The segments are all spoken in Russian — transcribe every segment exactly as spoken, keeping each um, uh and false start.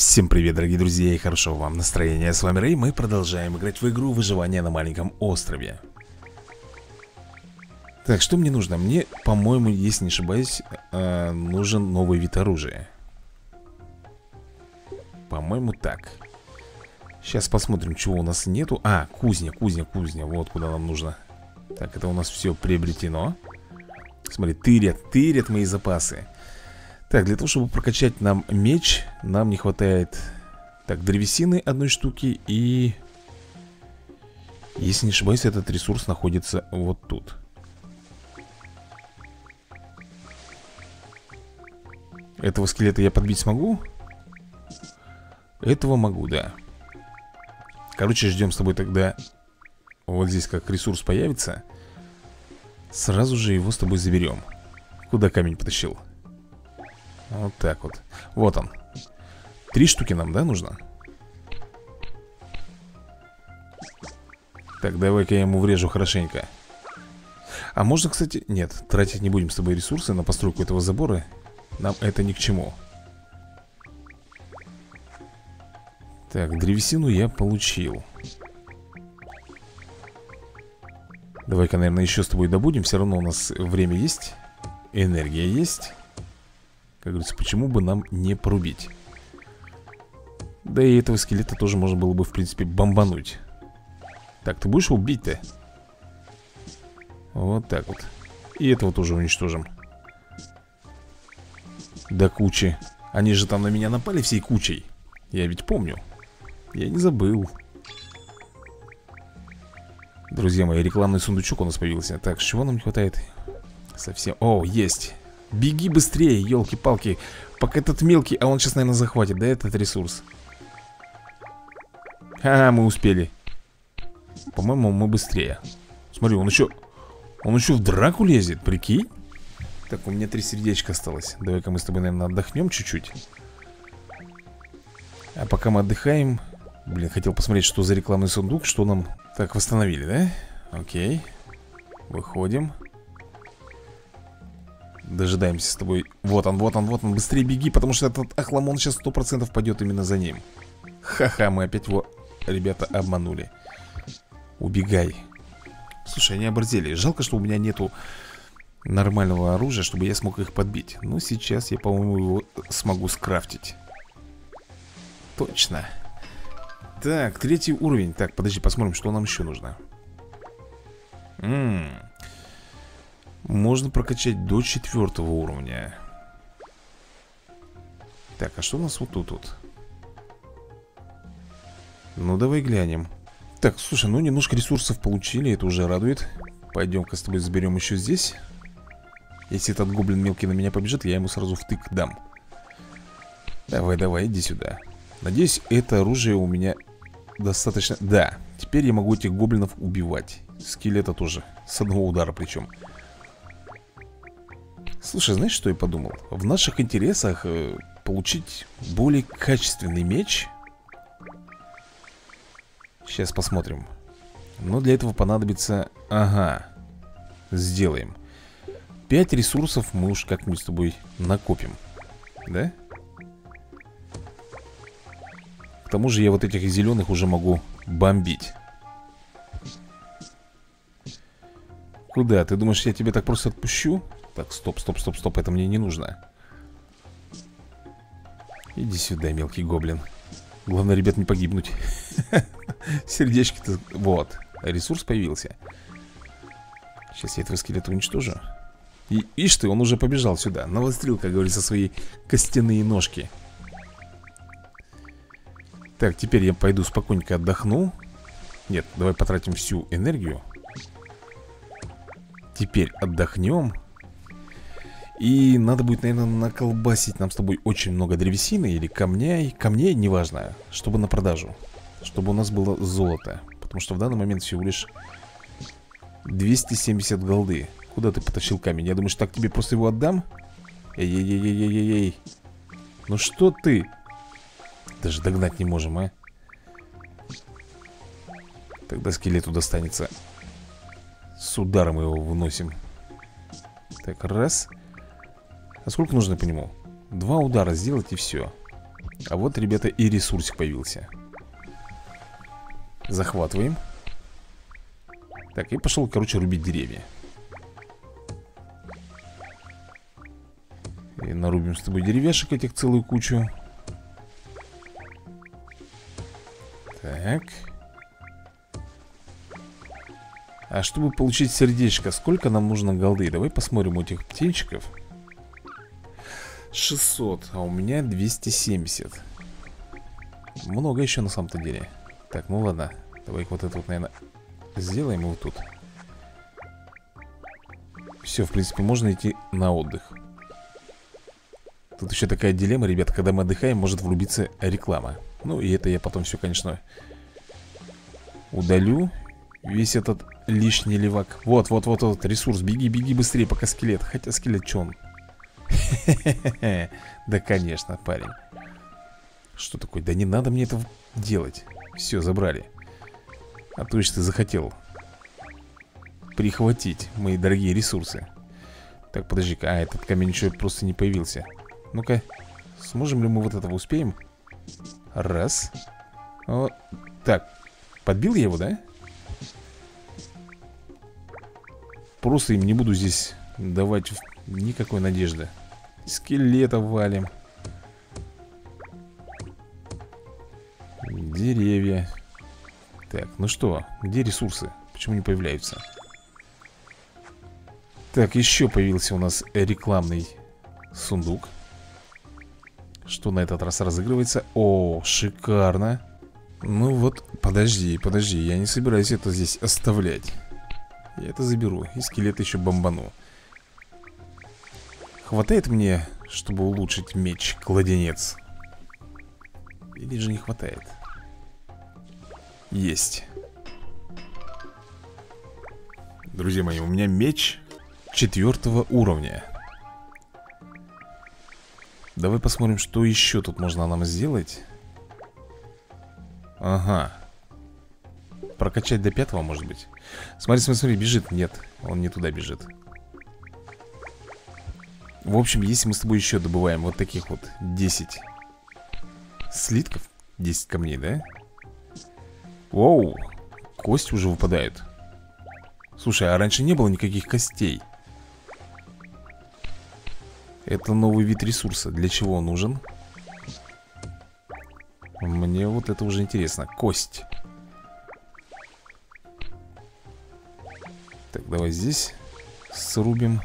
Всем привет, дорогие друзья, и хорошего вам настроения. С вами Рэй, мы продолжаем играть в игру выживания на маленьком острове. Так, что мне нужно? Мне, по-моему, если не ошибаюсь, э, нужен новый вид оружия. По-моему, так. Сейчас посмотрим, чего у нас нету. А, кузня, кузня, кузня, вот куда нам нужно. Так, это у нас все приобретено. Смотри, тырят, тырят мои запасы. Так, для того, чтобы прокачать нам меч, нам не хватает, так, древесины одной штуки и... Если не ошибаюсь, этот ресурс находится вот тут. Этого скелета я подбить смогу? Этого могу, да. Короче, ждем с тобой тогда. Вот здесь как ресурс появится. Сразу же его с тобой заберем. Куда камень потащил? Вот так вот. Вот он. Три штуки нам, да, нужно? Так, давай-ка я ему врежу хорошенько. А можно, кстати... Нет, тратить не будем с тобой ресурсы на постройку этого забора. Нам это ни к чему. Так, древесину я получил. Давай-ка, наверное, еще с тобой добудем. Все равно у нас время есть. Энергия есть. Как говорится, почему бы нам не порубить? Да и этого скелета тоже можно было бы, в принципе, бомбануть. Так, ты будешь его убить-то? Вот так вот. И этого тоже уничтожим. До кучи. Они же там на меня напали всей кучей. Я ведь помню. Я не забыл. Друзья мои, рекламный сундучок у нас появился. Так, чего нам не хватает? Совсем... О, есть. Беги быстрее, елки-палки. Пока этот мелкий, а он сейчас, наверное, захватит, да, этот ресурс. А, мы успели. По-моему, мы быстрее. Смотри, он еще... Он еще в драку лезет, прикинь. Так, у меня три сердечка осталось. Давай-ка мы с тобой, наверное, отдохнем чуть-чуть. А пока мы отдыхаем... Блин, хотел посмотреть, что за рекламный сундук. Что нам... Так, восстановили, да? Окей. Выходим. Дожидаемся с тобой. Вот он, вот он, вот он. Быстрее беги, потому что этот охламон сейчас сто процентов пойдет именно за ним. Ха-ха, мы опять его, ребята, обманули. Убегай. Слушай, они оборзели. Жалко, что у меня нету нормального оружия, чтобы я смог их подбить. Но сейчас я, по-моему, его смогу скрафтить. Точно. Так, третий уровень. Так, подожди, посмотрим, что нам еще нужно. Ммм Можно прокачать до четвертого уровня. Так, а что у нас вот тут вот? Ну, давай глянем. Так, слушай, ну немножко ресурсов получили, это уже радует. Пойдем-ка с тобой заберем еще здесь. Если этот гоблин мелкий на меня побежит, я ему сразу втык дам. Давай, давай, иди сюда. Надеюсь, это оружие у меня достаточно... Да, теперь я могу этих гоблинов убивать. Скелета тоже, с одного удара причем. Слушай, знаешь, что я подумал? В наших интересах э, получить более качественный меч. Сейчас посмотрим. Но для этого понадобится... Ага. Сделаем. Пять ресурсов мы уж как-нибудь с тобой накопим. Да? К тому же я вот этих зеленых уже могу бомбить. Куда? Ты думаешь, я тебя так просто отпущу? Так, стоп, стоп, стоп, стоп, это мне не нужно. Иди сюда, мелкий гоблин. Главное, ребят, не погибнуть. Сердечки-то... Вот, ресурс появился. Сейчас я этого скелета уничтожу. И, ишь ты, он уже побежал сюда. Навострил, как говорится, свои костяные ножки. Так, теперь я пойду спокойненько отдохну. Нет, давай потратим всю энергию. Теперь отдохнем. И надо будет, наверное, наколбасить нам с тобой очень много древесины или камней. Камней, неважно, чтобы на продажу. Чтобы у нас было золото. Потому что в данный момент всего лишь двести семьдесят голды. Куда ты потащил камень? Я думаю, что так тебе просто его отдам. Эй-эй-эй-эй-эй-эй. Ну что ты? Даже догнать не можем, а? Тогда скелету достанется. С ударом его выносим. Так, раз. А сколько нужно по нему? Два удара сделать и все. А вот, ребята, и ресурсик появился. Захватываем. Так, и пошел, короче, рубить деревья. И нарубим с тобой деревяшек этих целую кучу. Так. А чтобы получить сердечко, сколько нам нужно голды? Давай посмотрим у этих птенчиков. шестьсот, а у меня двести семьдесят. Много еще на самом-то деле. Так, ну ладно. Давай вот это вот, наверное, сделаем вот тут. Все, в принципе, можно идти на отдых. Тут еще такая дилемма, ребята. Когда мы отдыхаем, может врубиться реклама. Ну и это я потом все, конечно, удалю. Весь этот лишний левак. Вот, вот, вот, вот, ресурс. Беги, беги быстрее, пока скелет. Хотя скелет, что он? Да, конечно, парень. Что такое? Да не надо мне это делать. Все, забрали. А то есть ты захотел прихватить мои дорогие ресурсы. Так, подожди-ка. А, этот камень еще просто не появился. Ну-ка, сможем ли мы вот этого успеем? Раз. О, так, подбил я его, да? Просто им не буду здесь давать никакой надежды. Скелета валим. Деревья. Так, ну что, где ресурсы? Почему не появляются? Так, еще появился у нас рекламный сундук. Что на этот раз разыгрывается? О, шикарно. Ну вот, подожди, подожди. Я не собираюсь это здесь оставлять. Я это заберу. И скелет еще бомбану. Хватает мне, чтобы улучшить меч-кладенец? Или же не хватает? Есть. Друзья мои, у меня меч четвертого уровня. Давай посмотрим, что еще тут можно нам сделать. Ага. Прокачать до пятого, может быть. Смотри, смотри, смотри, бежит. Нет, он не туда бежит. В общем, если мы с тобой еще добываем вот таких вот десять слитков, десять камней, да? Воу, кости уже выпадают. Слушай, а раньше не было никаких костей. Это новый вид ресурса. Для чего он нужен? Мне вот это уже интересно. Кость. Так, давай здесь срубим.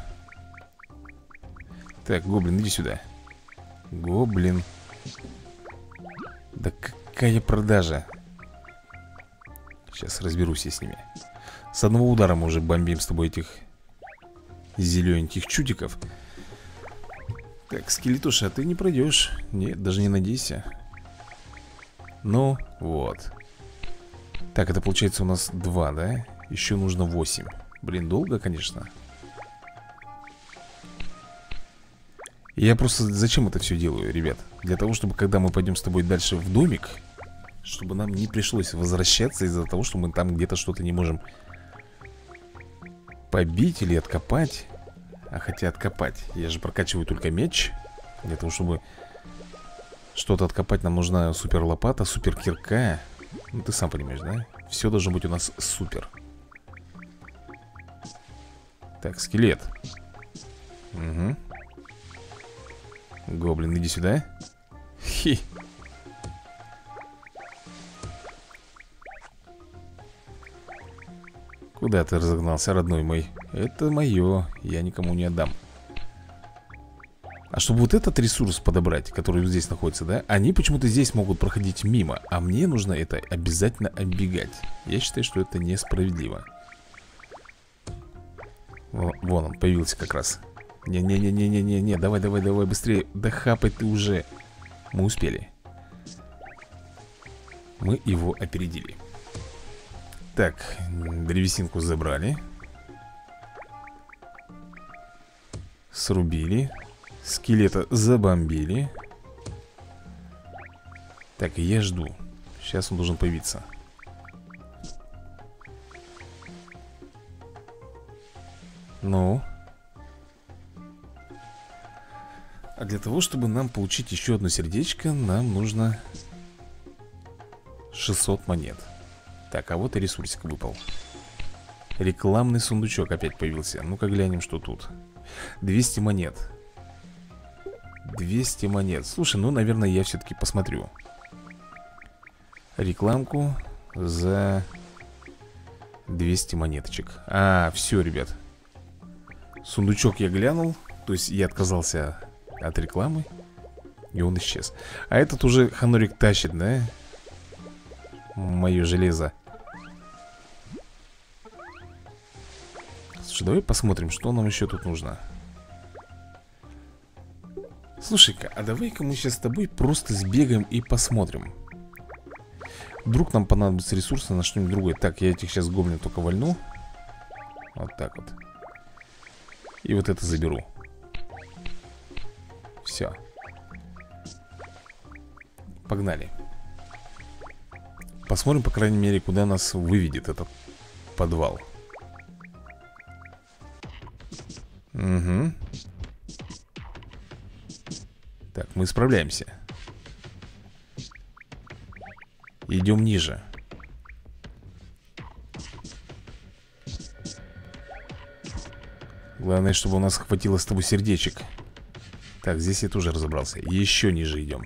Так, гоблин, иди сюда. Гоблин. Да какая продажа. Сейчас разберусь я с ними. С одного удара мы уже бомбим с тобой этих зелененьких чудиков. Так, скелетуша, а ты не пройдешь. Нет, даже не надейся. Ну, вот. Так, это получается у нас два, да? Еще нужно восемь. Блин, долго, конечно. Я просто зачем это все делаю, ребят? Для того, чтобы когда мы пойдем с тобой дальше в домик, чтобы нам не пришлось возвращаться из-за того, что мы там где-то что-то не можем побить или откопать. А хотя откопать, я же прокачиваю только меч. Для того, чтобы что-то откопать, нам нужна супер лопата, супер кирка. Ну, ты сам понимаешь, да? Все должно быть у нас супер. Так, скелет. Угу. Гоблин, иди сюда. Хи. Куда ты разогнался, родной мой? Это мое, я никому не отдам. А чтобы вот этот ресурс подобрать, который здесь находится, да, они почему-то здесь могут проходить мимо, а мне нужно это обязательно оббегать. Я считаю, что это несправедливо. Вон он, появился как раз. Не-не-не-не-не-не, давай, давай, давай, быстрее. Да хапай ты уже. Мы успели. Мы его опередили. Так, древесинку забрали. Срубили. Скелета забомбили. Так, я жду. Сейчас он должен появиться. Ну. А для того, чтобы нам получить еще одно сердечко, нам нужно шестьсот монет. Так, а вот и ресурсик выпал. Рекламный сундучок опять появился. Ну-ка глянем, что тут. двести монет. двести монет. Слушай, ну, наверное, я все-таки посмотрю рекламку за двести монеточек. А, все, ребят. Сундучок я глянул. То есть я отказался от рекламы, и он исчез. А этот уже Ханурик тащит, да? Мое железо. Слушай, давай посмотрим, что нам еще тут нужно. Слушай-ка, а давай-ка мы сейчас с тобой просто сбегаем и посмотрим. Вдруг нам понадобятся ресурсы на что-нибудь другое. Так, я этих сейчас гоблин только вольну. Вот так вот. И вот это заберу. Все. Погнали. Посмотрим, по крайней мере, куда нас выведет этот подвал. Угу. Так, мы справляемся. Идем ниже. Главное, чтобы у нас хватило с тобой сердечек. Так, здесь я тоже разобрался. Еще ниже идем.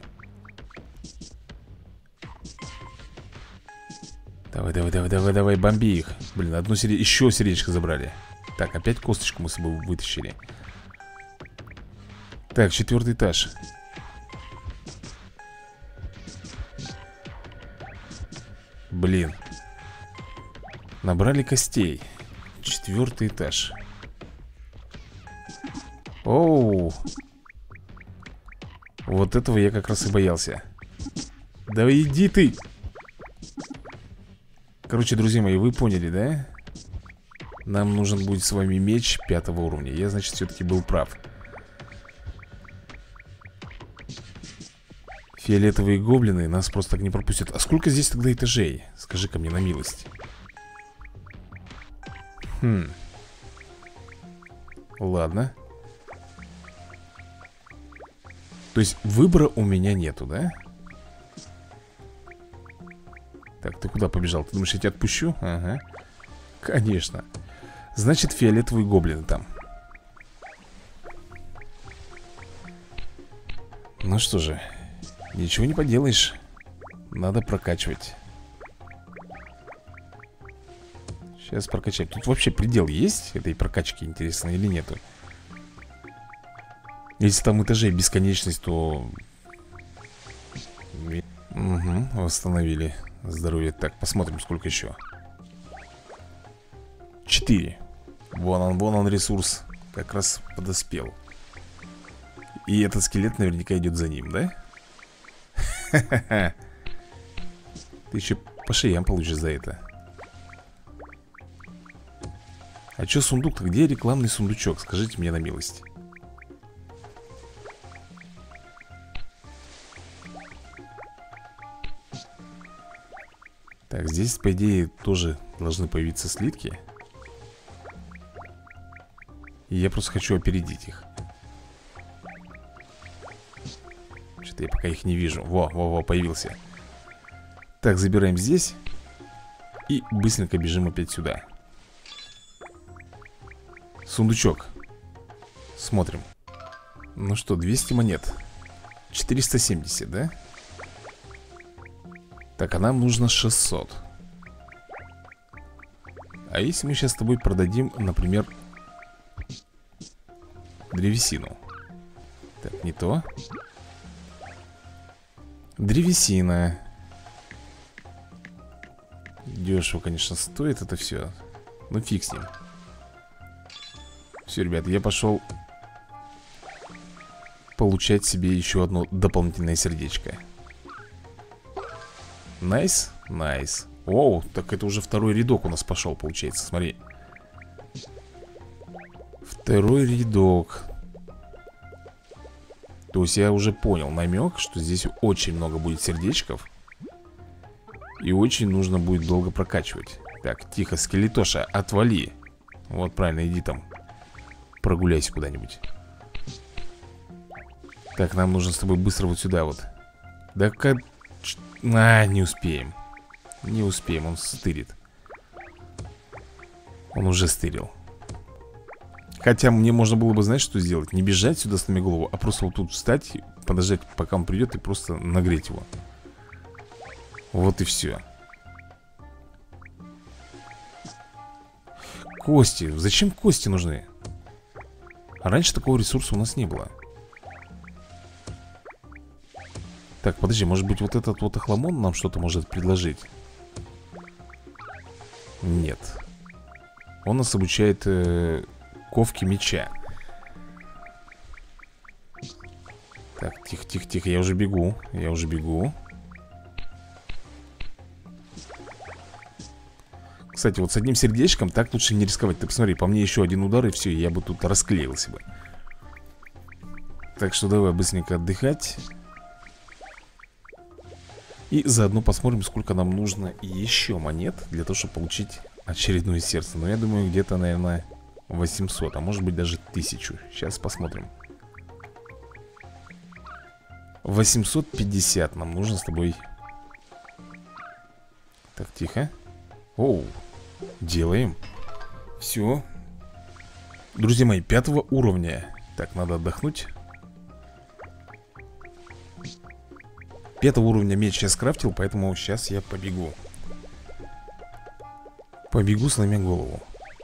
Давай, давай, давай, давай, давай, бомби их. Блин, одно сердечко, еще сердечко забрали. Так, опять косточку мы с собой вытащили. Так, четвертый этаж. Блин. Набрали костей. Четвертый этаж. Оу. Вот этого я как раз и боялся. Да иди ты. Короче, друзья мои, вы поняли, да? Нам нужен будет с вами меч пятого уровня. Я, значит, все-таки был прав. Фиолетовые гоблины нас просто так не пропустят. А сколько здесь тогда этажей? Скажи-ка мне на милость. Хм. Ладно. То есть выбора у меня нету, да? Так, ты куда побежал? Ты думаешь, я тебя отпущу? Ага. Конечно. Значит, фиолетовые гоблины там. Ну что же, ничего не поделаешь. Надо прокачивать. Сейчас прокачаем. Тут вообще предел есть этой прокачки, интересно, или нету? Если там этажей бесконечность, то... Угу, восстановили здоровье. Так, посмотрим, сколько еще. Четыре. Вон он, вон он ресурс. Как раз подоспел. И этот скелет наверняка идет за ним, да? Ха-ха-ха. Ты еще по шеям получишь за это. А что сундук-то? Где рекламный сундучок? Скажите мне на милость. Так, здесь, по идее, тоже должны появиться слитки. И я просто хочу опередить их. Что-то я пока их не вижу. Во, во, во, появился. Так, забираем здесь. И быстренько бежим опять сюда. Сундучок. Смотрим. Ну что, двести монет. четыреста семьдесят, да? Так, а нам нужно шестьсот. А если мы сейчас с тобой продадим, например, древесину? Так, не то. Древесина. Дешево, конечно, стоит это все. Ну, фиг с ним. Все, ребят, я пошел получать себе еще одно дополнительное сердечко. Найс, найс. Оу, так это уже второй рядок у нас пошел, получается, смотри. Второй рядок. То есть я уже понял намек, что здесь очень много будет сердечков. И очень нужно будет долго прокачивать. Так, тихо, скелетоша, отвали. Вот правильно, иди там прогуляйся куда-нибудь. Так, нам нужно с тобой быстро вот сюда вот. Да как... А, не успеем. Не успеем, он стырит. Он уже стырил. Хотя мне можно было бы, знаешь, что сделать? Не бежать сюда, сломя голову, а просто вот тут встать, подождать, пока он придет, и просто нагреть его. Вот и все. Кости. Зачем кости нужны? А раньше такого ресурса у нас не было. Так, подожди, может быть вот этот вот охламон нам что-то может предложить? Нет. Он нас обучает э, ковке меча. Так, тихо, тихо, тихо, я уже бегу. Я уже бегу. Кстати, вот с одним сердечком так лучше не рисковать. Ты посмотри, по мне еще один удар и все, я бы тут расклеился бы. Так что давай быстренько отдыхать. И заодно посмотрим, сколько нам нужно еще монет для того, чтобы получить очередное сердце. Но я думаю, где-то, наверное, восемьсот, а может быть даже тысячу. Сейчас посмотрим. восемьсот пятьдесят нам нужно с тобой. Так, тихо. Оу, делаем. Все. Друзья мои, пятого уровня. Так, надо отдохнуть. Пятого уровня меч я скрафтил, поэтому сейчас я побегу. Побегу, сломя голову.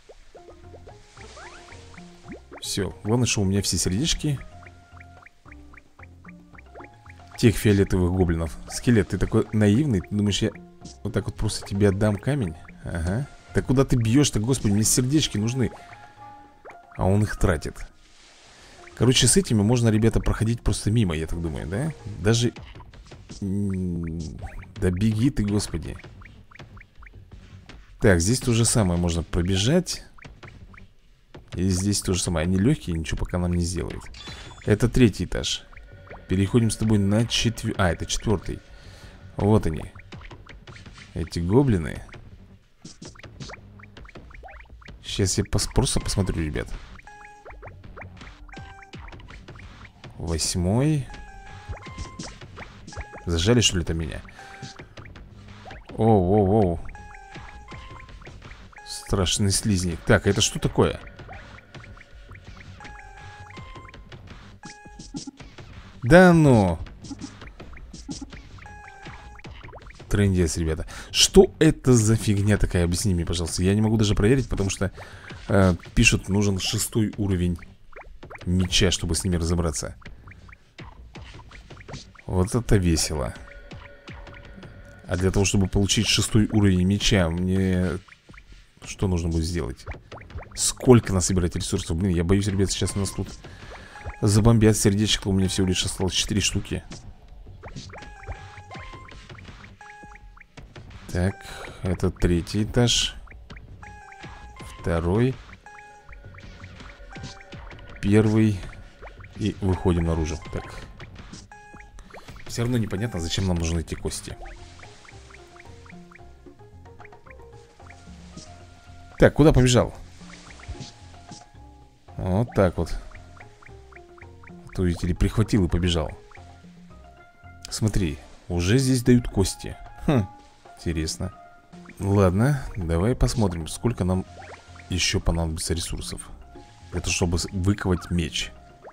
Все, главное, что у меня все сердечки тех фиолетовых гоблинов. Скелет, ты такой наивный. Ты думаешь, я вот так вот просто тебе отдам камень? Ага. Да куда ты бьешь-то, господи, мне сердечки нужны. А он их тратит. Короче, с этими можно, ребята, проходить просто мимо, я так думаю, да? Даже... Да беги ты, господи. Так, здесь то же самое можно пробежать. И здесь то же самое. Они легкие, ничего пока нам не сделают. Это третий этаж. Переходим с тобой на четвертый. А, это четвертый. Вот они. Эти гоблины. Сейчас я пос просто посмотрю, ребят. Восьмой. Зажали, что ли, там меня? Оу, оу, оу. Страшный слизник. Так, это что такое? Да ну. Трындец, ребята. Что это за фигня такая? Объясни мне, пожалуйста. Я не могу даже проверить, потому что э, пишут, нужен шестой уровень меча, чтобы с ними разобраться. Вот это весело. А для того, чтобы получить шестой уровень меча, мне что нужно будет сделать? Сколько насобирать ресурсов? Блин, я боюсь, ребят, сейчас у нас тут забомбят сердечко. У меня всего лишь осталось четыре штуки. Так, это третий этаж. Второй. Первый. И выходим наружу. Так. Все равно непонятно, зачем нам нужны эти кости. Так, куда побежал? Вот так вот. А то, видите ли, прихватил и побежал. Смотри, уже здесь дают кости. Хм, интересно. Ладно, давай посмотрим, сколько нам еще понадобится ресурсов. Это чтобы выковать меч.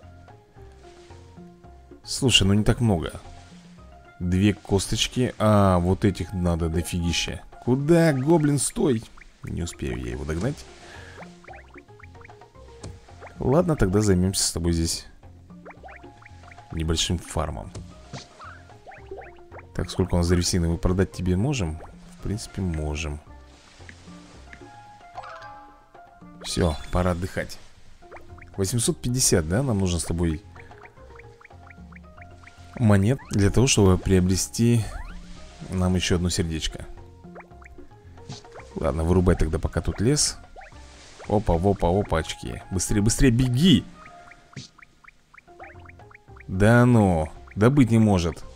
Слушай, ну не так много. Две косточки. А, вот этих надо дофигища. Куда, гоблин, стой? Не успею я его догнать. Ладно, тогда займемся с тобой здесь небольшим фармом. Так, сколько у нас древесины мы продать тебе можем? В принципе, можем. Все, пора отдыхать. восемьсот пятьдесят, да, нам нужно с тобой монет для того, чтобы приобрести нам еще одно сердечко. Ладно, вырубай тогда пока тут лес. Опа, опа, опачки. Быстрее, быстрее, беги! Да ну, да быть не может.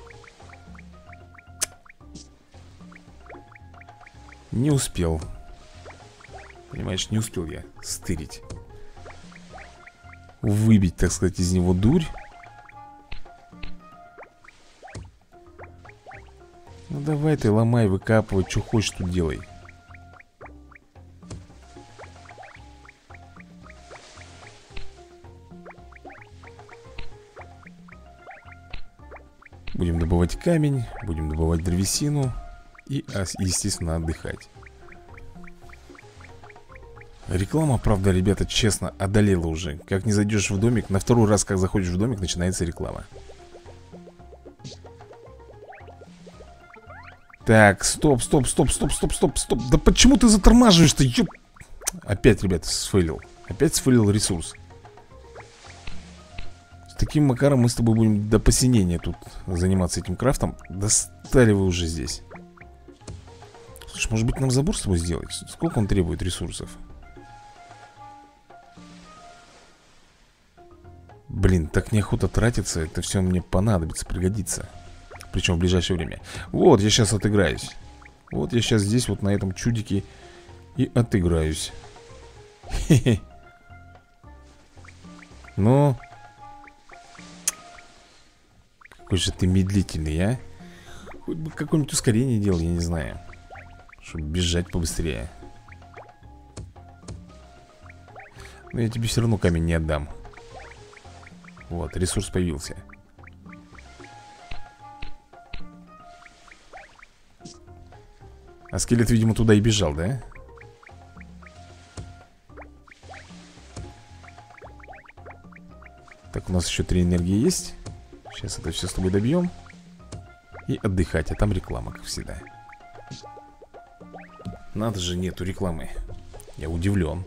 Не успел. Понимаешь, не успел я стырить. Выбить, так сказать, из него дурь. давай ты ломай, выкапывай, что хочешь тут делай. Будем добывать камень, будем добывать древесину и, естественно, отдыхать. Реклама, правда, ребята, честно, одолела уже. Как не зайдешь в домик, на второй раз, как заходишь в домик, начинается реклама. Так, стоп, стоп, стоп, стоп, стоп, стоп, стоп. Да почему ты затормаживаешь-то? Ёп... Опять, ребята, сфейлил. Опять сфейлил ресурс. С таким макаром мы с тобой будем до посинения тут заниматься этим крафтом. Достали вы уже здесь. Слушай, может быть нам забор с тобой сделать? Сколько он требует ресурсов? Блин, так неохота тратиться. Это все мне понадобится, пригодится. Причем в ближайшее время. Вот, я сейчас отыграюсь. Вот я сейчас здесь, вот на этом чудике и отыграюсь. Хе-хе. Ну... Какой же ты медлительный, а? Хоть бы какое-нибудь ускорение делал, я не знаю. Чтобы бежать побыстрее. Но я тебе все равно камень не отдам. Вот, ресурс появился. А скелет, видимо, туда и бежал, да? Так, у нас еще три энергии есть. Сейчас это все с тобой добьем. И отдыхать, а там реклама, как всегда. Надо же, нету рекламы. Я удивлен.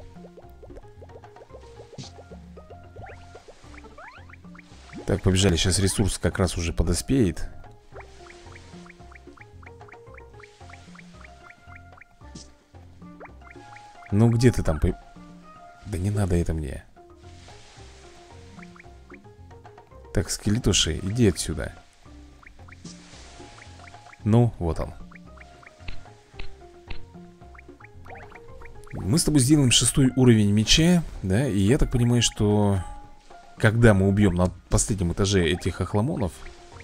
Так, побежали, сейчас ресурс как раз уже подоспеет. Ну где ты там? По... Да не надо это мне. Так, скелетуши, иди отсюда. Ну, вот он. Мы с тобой сделаем шестой уровень меча, да, и я так понимаю, что когда мы убьем на последнем этаже этих охламонов,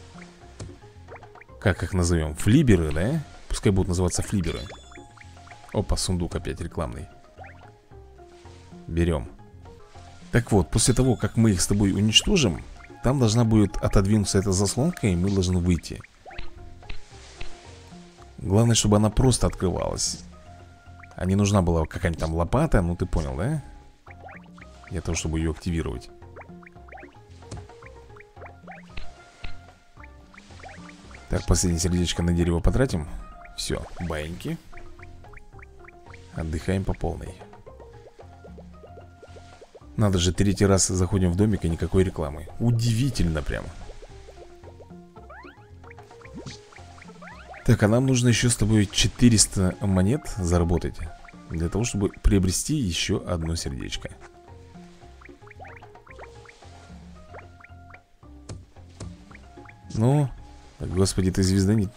как их назовем? Флиберы, да? Пускай будут называться флиберы. Опа, сундук опять рекламный. Берем. Так вот, после того, как мы их с тобой уничтожим, там должна будет отодвинуться эта заслонка, и мы должны выйти. Главное, чтобы она просто открывалась. А не нужна была какая-нибудь там лопата, ну ты понял, да? Для того, чтобы ее активировать. Так, последнее сердечко на дерево потратим. Все, баиньки. Отдыхаем по полной. Надо же, третий раз заходим в домик и никакой рекламы. Удивительно прямо. Так, а нам нужно еще с тобой четыреста монет заработать для того, чтобы приобрести еще одно сердечко. Ну, господи, ты звезда не...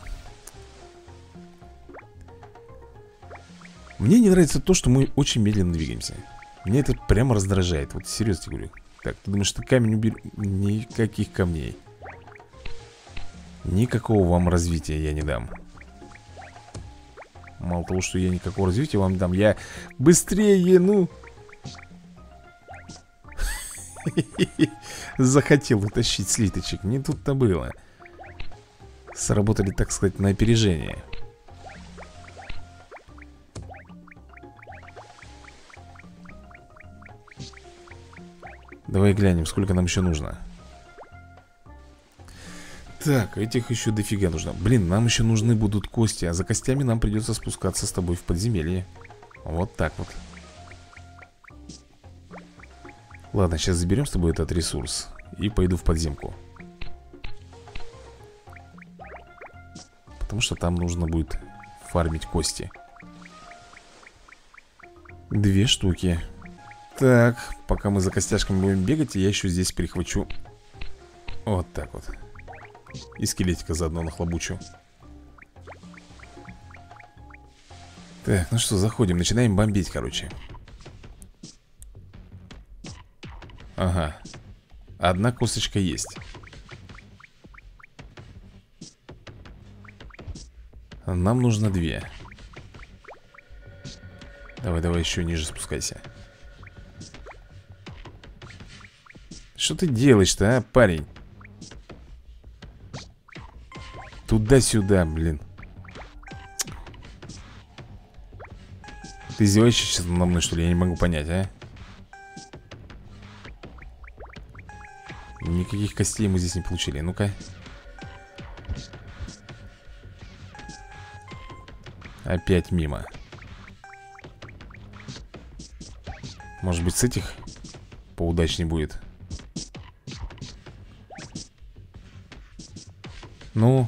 Мне не нравится то, что мы очень медленно двигаемся. Мне это прямо раздражает. Вот серьезно тебе говорю. Так, ты думаешь, что камень убер... Никаких камней. Никакого вам развития я не дам. Мало того, что я никакого развития вам не дам, я быстрее, ну... Захотел утащить слиточек. Не тут-то было. Сработали, так сказать, на опережение. Давай глянем, сколько нам еще нужно. Так, этих еще дофига нужно. Блин, нам еще нужны будут кости. А за костями нам придется спускаться с тобой в подземелье. Вот так вот. Ладно, сейчас заберем с тобой этот ресурс и пойду в подземку. Потому что там нужно будет фармить кости. Две штуки. Так, пока мы за костяшками будем бегать, я еще здесь перехвачу. Вот так вот. И скелетика заодно нахлобучу. Так, ну что, заходим, начинаем бомбить, короче. Ага. Одна косточка есть. Нам нужно две. Давай, давай, еще ниже спускайся. Что ты делаешь-то, а, парень? Туда-сюда, блин. Ты издеваешься сейчас надо мной, что ли? Я не могу понять, а? Никаких костей мы здесь не получили. Ну-ка. Опять мимо. Может быть, с этих поудачнее будет. Ну.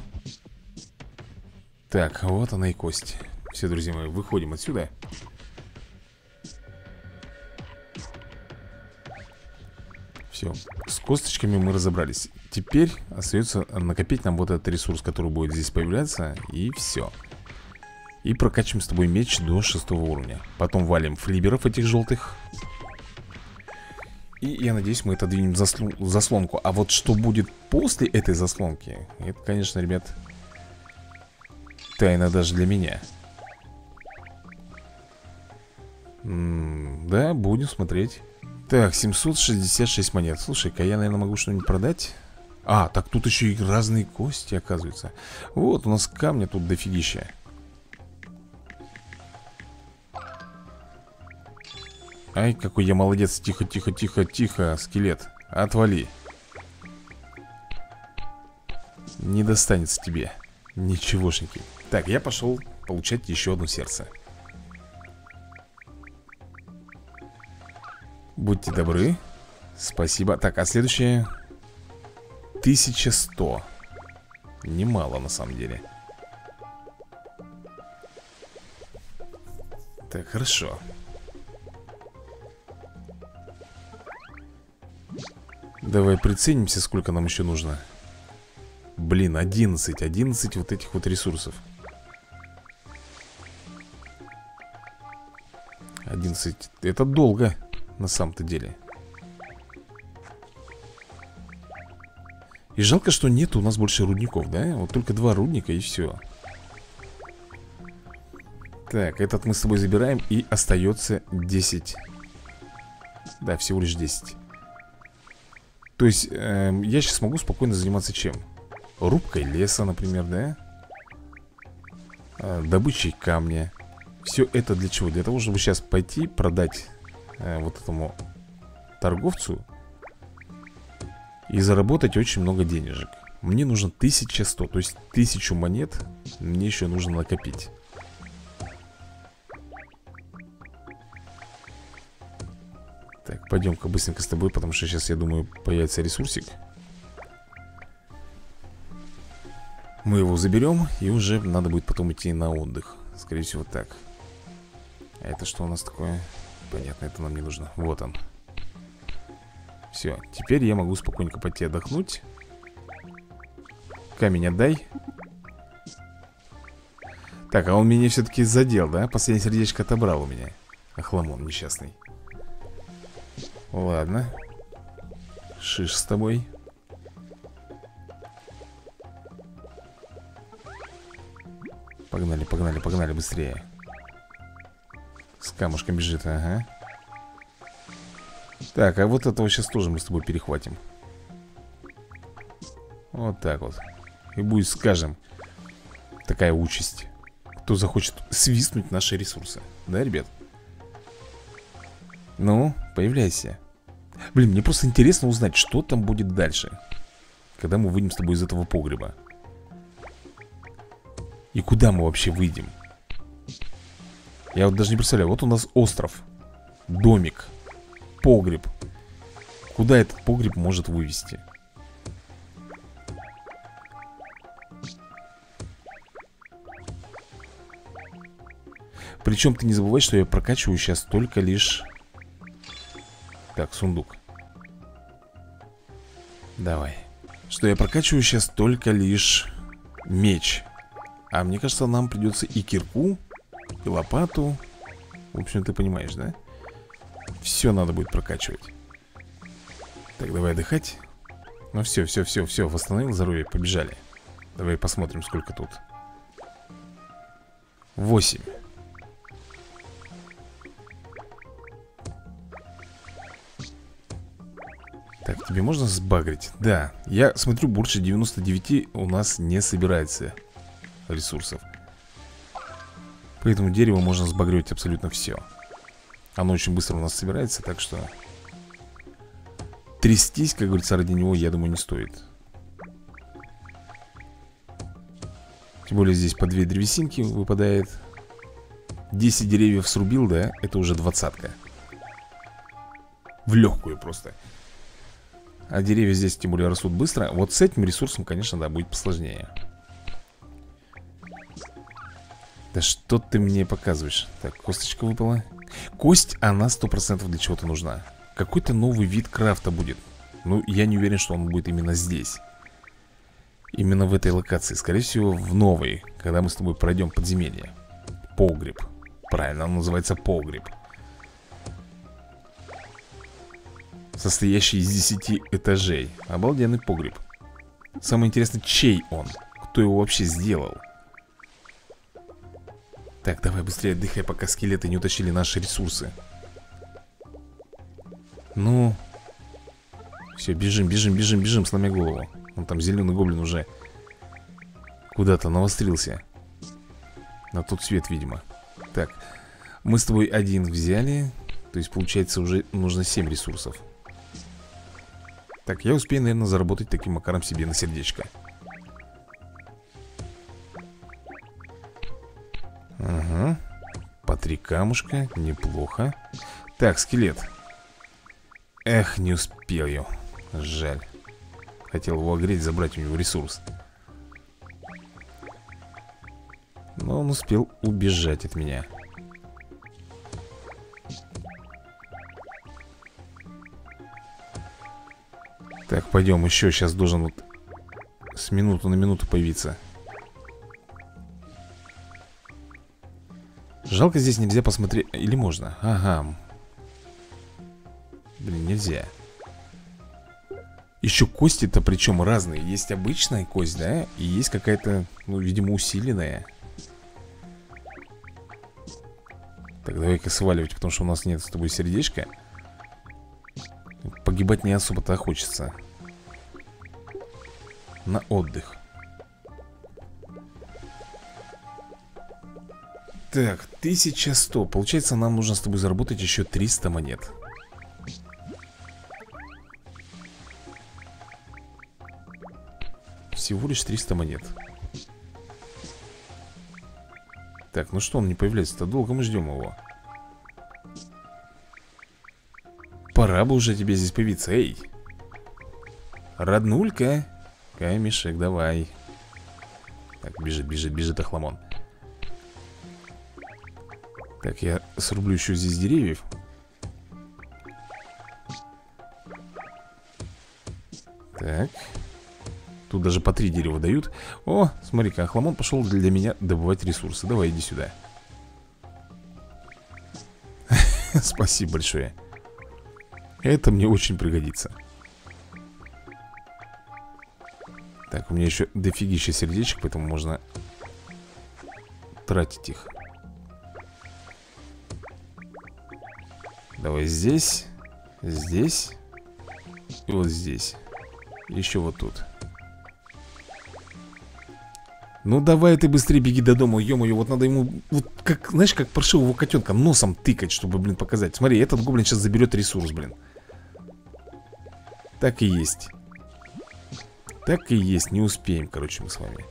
Так, вот она и кость. Все, друзья мои, выходим отсюда. Все, с косточками мы разобрались. Теперь остается накопить нам вот этот ресурс, который будет здесь появляться. И все. И прокачиваем с тобой меч до шестого уровня. Потом валим флиберов этих желтых. И я надеюсь, мы это двинем заслон, заслонку. А вот что будет после этой заслонки, это, конечно, ребят, тайна даже для меня. М-м, да, будем смотреть. Так, семьсот шестьдесят шесть монет. Слушай-ка, я, наверное, могу что-нибудь продать. А, так тут еще и разные кости, оказывается. Вот, у нас камня тут дофигища. Ай, какой я молодец. Тихо, тихо, тихо, тихо, скелет. Отвали. Не достанется тебе. Ничегошеньки. Так, я пошел получать еще одно сердце. Будьте добры. Спасибо. Так, а следующее тысяча сто. Немало на самом деле. Так, хорошо. Давай приценимся, сколько нам еще нужно. Блин, одиннадцать, одиннадцать вот этих вот ресурсов. одиннадцать, это долго, на самом-то деле. И жалко, что нет у нас больше рудников, да? Вот только два рудника и все. Так, этот мы с тобой забираем. И остается десять. Да, всего лишь десять. То есть, э, я сейчас могу спокойно заниматься чем? Рубкой леса, например, да? э, Добычей камня. Все это для чего? Для того, чтобы сейчас пойти продать э, вот этому торговцу и заработать очень много денежек. Мне нужно тысяча сто, то есть тысячу монет мне еще нужно накопить. Так, пойдем-ка быстренько с тобой, потому что сейчас, я думаю, появится ресурсик. Мы его заберем, и уже надо будет потом идти на отдых. Скорее всего, так. А это что у нас такое? Понятно, это нам не нужно. Вот он. Все, теперь я могу спокойненько пойти отдохнуть. Камень отдай. Так, а он меня все-таки задел, да? Последнее сердечко отобрал у меня. Охламон несчастный. Ладно. Шиш с тобой. Погнали, погнали, погнали быстрее. С камушком бежит, ага. Так, а вот этого сейчас тоже мы с тобой перехватим. Вот так вот. И будет, скажем, такая участь. Кто захочет свистнуть наши ресурсы. Да, ребят? Ну, появляйся. Блин, мне просто интересно узнать, что там будет дальше, когда мы выйдем с тобой из этого погреба. И куда мы вообще выйдем? Я вот даже не представляю. Вот у нас остров, домик, погреб. Куда этот погреб может вывести? Причем ты не забывай, что я прокачиваю сейчас только лишь... Так, сундук. Давай. Что я прокачиваю сейчас только лишь меч. А мне кажется, нам придется и кирку, и лопату. В общем, ты понимаешь, да? Все надо будет прокачивать. Так, давай отдыхать. Ну все, все, все, все, восстановил здоровье, побежали. Давай посмотрим, сколько тут. Восемь. Так, тебе можно сбагрить? Да, я смотрю, больше девяноста девяти у нас не собирается ресурсов. Поэтому дерево можно сбагривать абсолютно все. Оно очень быстро у нас собирается, так что трястись, как говорится, ради него, я думаю, не стоит. Тем более здесь по две древесинки выпадает. десять деревьев срубил, да? Это уже двадцатка. В легкую просто. А деревья здесь тем более растут быстро. Вот с этим ресурсом, конечно, да, будет посложнее. Да что ты мне показываешь? Так, косточка выпала. Кость, она сто процентов для чего-то нужна. Какой-то новый вид крафта будет. Ну, я не уверен, что он будет именно здесь. Именно в этой локации. Скорее всего, в новой. Когда мы с тобой пройдем подземелье. Погреб. Правильно, он называется погреб. Состоящий из десяти этажей. Обалденный погреб. Самое интересное, чей он? Кто его вообще сделал? Так, давай быстрее отдыхай, пока скелеты не утащили наши ресурсы. Ну. Все, бежим, бежим, бежим, бежим, сломя голову. Вон там зеленый гоблин уже куда-то навострился. На тот свет, видимо. Так, мы с тобой один взяли. То есть, получается, уже нужно семь ресурсов. Так, я успею, наверное, заработать таким макаром себе на сердечко. Ага. По три камушка, неплохо. Так, скелет. Эх, не успел я. Жаль. Хотел его огреть, забрать у него ресурс. Но он успел убежать от меня. Так, пойдем, еще сейчас должен вот с минуты на минуту появиться. Жалко, здесь нельзя посмотреть. Или можно? Ага. Блин, нельзя. Еще кости-то причем разные. Есть обычная кость, да? И есть какая-то, ну, видимо, усиленная. Так, давай-ка сваливать, потому что у нас нет с тобой сердечка. Погибать не особо-то хочется. На отдых. Так, тысяча сто. Получается, нам нужно с тобой заработать еще триста монет. Всего лишь триста монет. Так, ну что, он не появляется-то? Долго мы ждем его. Пора бы уже тебе здесь появиться. Эй, роднулька. Камешек, давай. Так, бежит, бежит, бежит охламон. Так, я срублю еще здесь деревьев. Так. Тут даже по три дерева дают. О, смотри-ка, охламон пошел для меня добывать ресурсы. Давай, иди сюда. Спасибо большое. Это мне очень пригодится. Так, у меня еще дофигища сердечек, поэтому можно тратить их. Давай здесь, здесь и вот здесь. Еще вот тут. Ну давай ты быстрее беги до дома, ё-моё, вот надо ему, вот как, знаешь, как паршивого котенка носом тыкать, чтобы, блин, показать. Смотри, этот гоблин сейчас заберет ресурс, блин. Так и есть. Так и есть, не успеем, короче, мы с вами.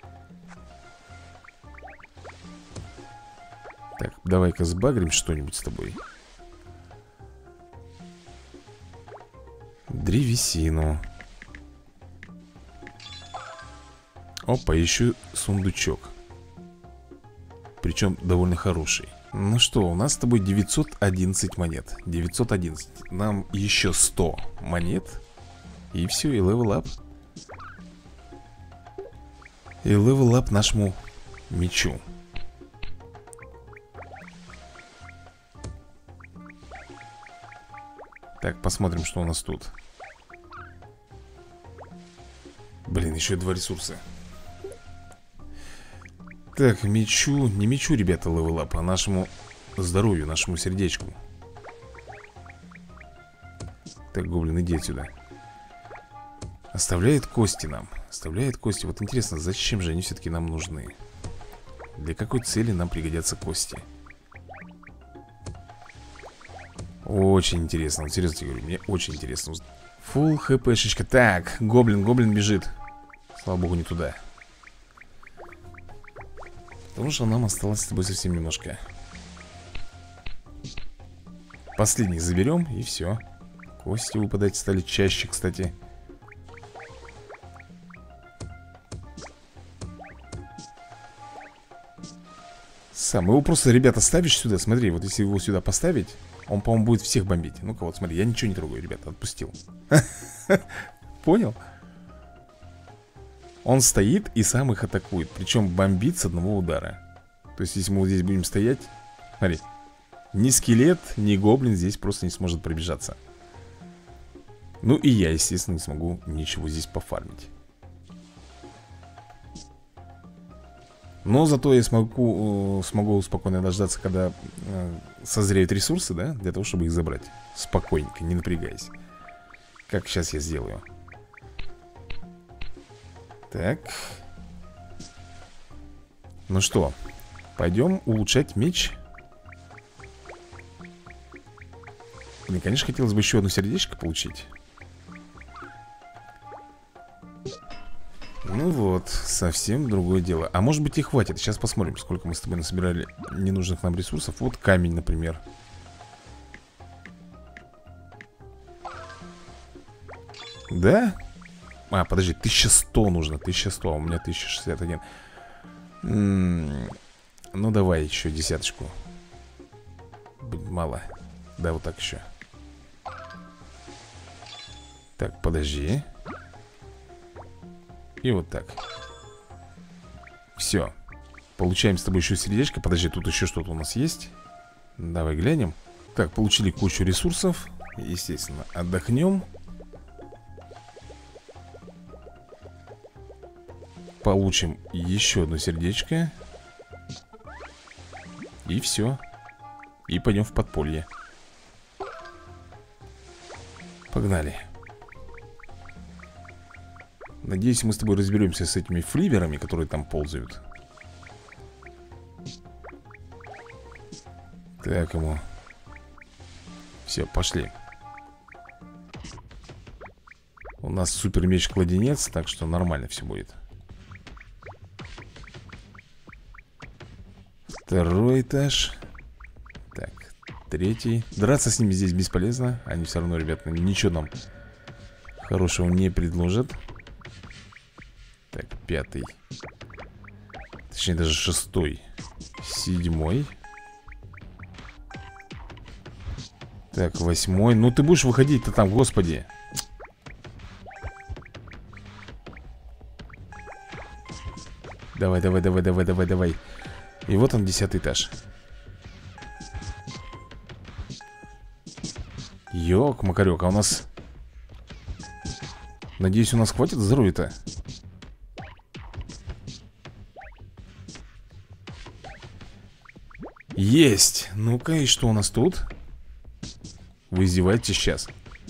Так, давай-ка сбагрим что-нибудь с тобой. Древесину. Опа, еще сундучок. Причем довольно хороший. Ну что, у нас с тобой девятьсот одиннадцать монет. девятьсот одиннадцать. Нам еще сто монет. И все, и левел ап. И левел ап нашему мечу. Так, посмотрим, что у нас тут. Блин, еще два ресурса. Так, мечу, не мечу, ребята, левелап, а нашему здоровью, нашему сердечку. Так, гоблин, иди отсюда. Оставляет кости нам. Оставляет кости. Вот интересно, зачем же они все-таки нам нужны? Для какой цели нам пригодятся кости? Очень интересно, вот серьезно тебе говорю, мне очень интересно. Фулл хпшечка. Так, гоблин, гоблин бежит. Слава богу, не туда. Потому что нам осталось с тобой совсем немножко. Последний заберем, и все. Кости выпадать стали чаще, кстати. Сам, его просто, ребята, ставишь сюда. Смотри, вот если его сюда поставить, он, по-моему, будет всех бомбить. Ну-ка, вот смотри, я ничего не трогаю, ребята, отпустил. Понял? Он стоит и сам их атакует. Причем бомбит с одного удара. То есть, если мы вот здесь будем стоять, смотри, ни скелет, ни гоблин здесь просто не сможет пробежаться. Ну и я, естественно, не смогу ничего здесь пофармить. Но зато я смогу, смогу спокойно дождаться, когда э, созреют ресурсы, да, для того, чтобы их забрать. Спокойненько, не напрягаясь. Как сейчас я сделаю. Так. Ну что, пойдем улучшать меч. Мне, конечно, хотелось бы еще одно сердечко получить. Ну вот, совсем другое дело. А может быть и хватит. Сейчас посмотрим, сколько мы с тобой насобирали ненужных нам ресурсов. Вот камень, например. Да? А, подожди, тысяча сто нужно. тысяча сто, а у меня тысяча шестьдесят один. М-м-м. Ну давай еще десяточку. Будет мало. Да, вот так еще. Так, подожди. И вот так. Все. Получаем с тобой еще сердечко. Подожди, тут еще что-то у нас есть. Давай глянем. Так, получили кучу ресурсов. Естественно, отдохнем. Получим еще одно сердечко. И все. И пойдем в подполье. Погнали. Надеюсь, мы с тобой разберемся с этими фливерами, которые там ползают. Так, ему. Все, пошли. У нас супер меч-кладенец, так что нормально все будет. Второй этаж. Так, третий. Драться с ними здесь бесполезно. Они все равно, ребята, ничего нам хорошего не предложат. Так, пятый. Точнее, даже шестой. Седьмой. Так, восьмой. Ну ты будешь выходить-то там, господи. Давай, давай, давай, давай, давай, давай. И вот он, десятый этаж. Ёк, макарёк, а у нас... Надеюсь, у нас хватит здоровья-то. Есть. Ну-ка, и что у нас тут? Вы издеваетесь сейчас?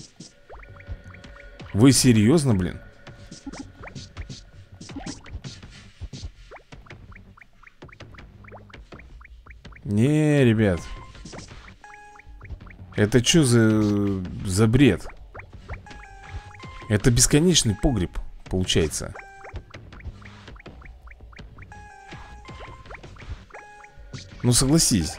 Вы серьезно, блин? Не, ребят. Это что за... за бред? Это бесконечный погреб, получается. Ну согласись.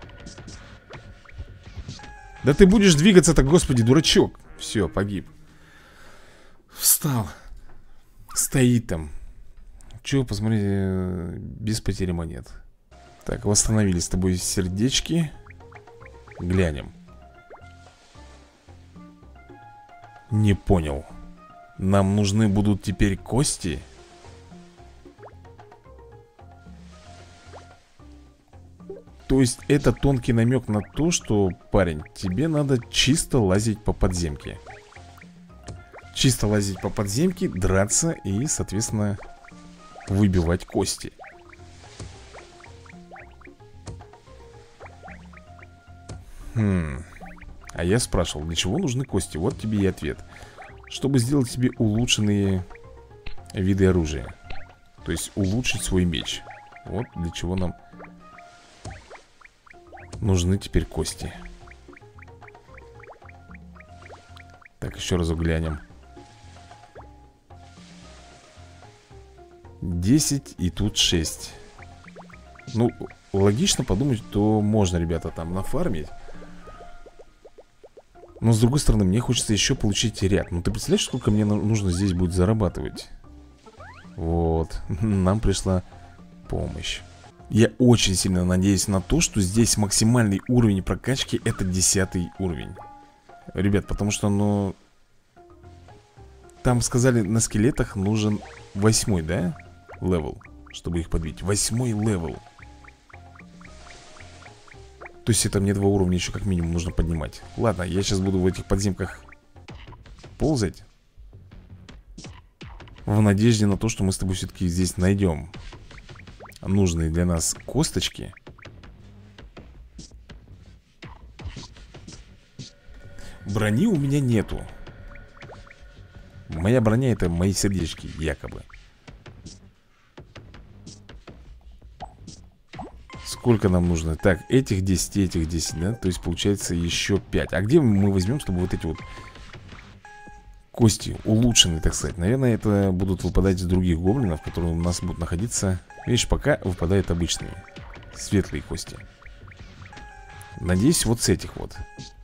Да ты будешь двигаться-то, господи, дурачок. Все, погиб. Встал. Стоит там. Че, посмотри, без потери монет. Так, восстановили с тобой сердечки. Глянем. Не понял. Нам нужны будут теперь кости? То есть это тонкий намек на то, что, парень, тебе надо чисто лазить по подземке. Чисто лазить по подземке, драться и, соответственно, выбивать кости. Хм. А я спрашивал, для чего нужны кости? Вот тебе и ответ. Чтобы сделать себе улучшенные виды оружия. То есть улучшить свой меч. Вот для чего нам нужны теперь кости. Так, еще раз глянем. десять и тут шесть. Ну, логично подумать, то можно, ребята, там нафармить. Но с другой стороны, мне хочется еще получить ряд. Ну, ты представляешь, сколько мне нужно здесь будет зарабатывать? Вот, нам пришла помощь. Я очень сильно надеюсь на то, что здесь максимальный уровень прокачки — это десятый уровень. Ребят, потому что, ну... Там сказали, на скелетах нужен восьмой, да? Левел, чтобы их подбить. Восьмой левел. То есть это мне два уровня еще как минимум нужно поднимать. Ладно, я сейчас буду в этих подземках ползать, в надежде на то, что мы с тобой все-таки здесь найдем нужные для нас косточки. Брони у меня нету. Моя броня — это мои сердечки, якобы. Сколько нам нужно? Так, этих десять, этих десять, да? То есть получается еще пять. А где мы возьмем, чтобы вот эти вот кости улучшенные, так сказать? Наверное, это будут выпадать из других гоблинов, которые у нас будут находиться. Видишь, пока выпадают обычные светлые кости. Надеюсь, вот с этих вот.